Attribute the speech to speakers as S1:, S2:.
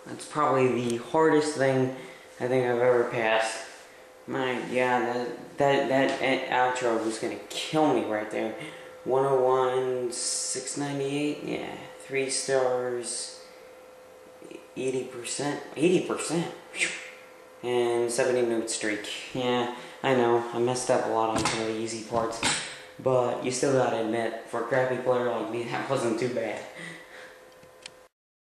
S1: That's probably the hardest thing I think I've ever passed. My God, that outro was gonna kill me right there. 101, 698, yeah, 3 stars, 80%, 80%, and 70 note streak. Yeah, I know, I messed up a lot on some of the easy parts, but you still gotta admit, for a crappy player like me, that wasn't too bad.